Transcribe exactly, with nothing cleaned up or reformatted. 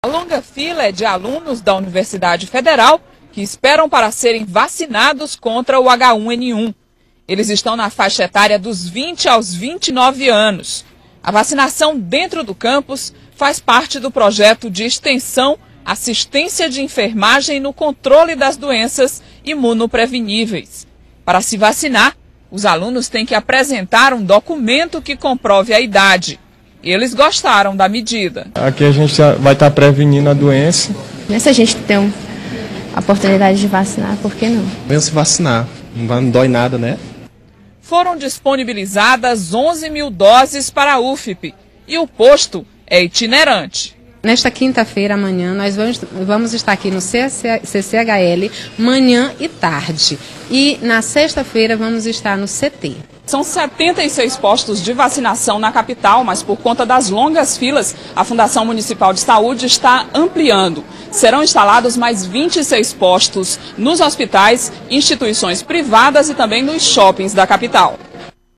A longa fila é de alunos da Universidade Federal que esperam para serem vacinados contra o H um N um. Eles estão na faixa etária dos vinte aos vinte e nove anos. A vacinação dentro do campus faz parte do projeto de extensão Assistência de Enfermagem no Controle das Doenças Imunopreveníveis. Para se vacinar, os alunos têm que apresentar um documento que comprove a idade. Eles gostaram da medida. Aqui a gente vai estar prevenindo a doença. Se a gente tem a oportunidade de vacinar, por que não? Venham se vacinar, não dói nada, né? Foram disponibilizadas onze mil doses para a U F P e o posto é itinerante. Nesta quinta-feira, amanhã, nós vamos, vamos estar aqui no C C H L, manhã e tarde. E na sexta-feira vamos estar no C T. São setenta e seis postos de vacinação na capital, mas por conta das longas filas, a Fundação Municipal de Saúde está ampliando. Serão instalados mais vinte e seis postos nos hospitais, instituições privadas e também nos shoppings da capital.